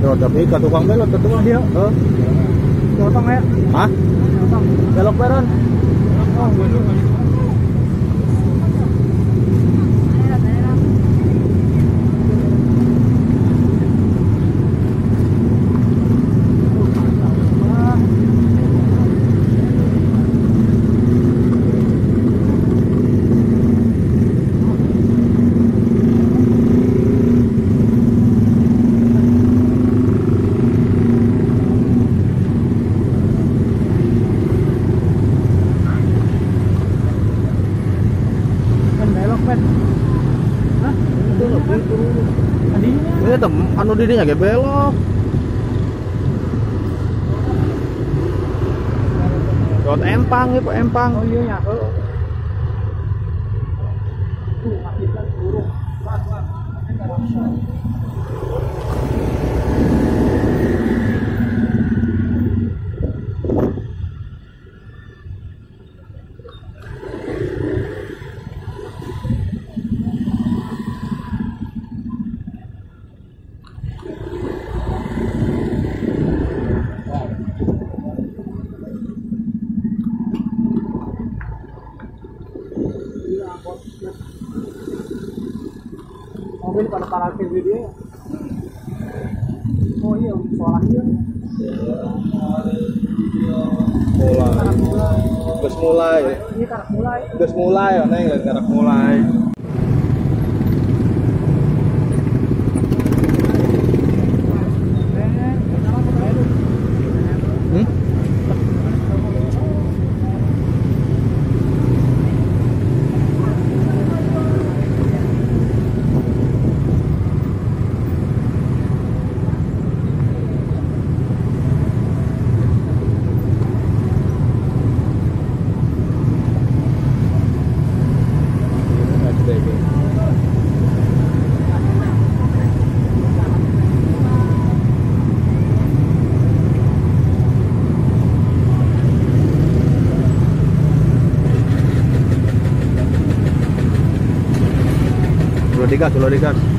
Yo, tapi ke tukang belok, ke tukang dia. Potong ya? Hah? Potong. Belok peron. Oh, Ini anu didinya ge belok. Lewat empang ya, Pak, empang. oh iya ya. Mobil pada parkir dia. Oh iya, soalnya Mulai. Geus mulai. ini karak mulai. Geus mulai, neng lain karak mulai. Hmm? Sudah digas.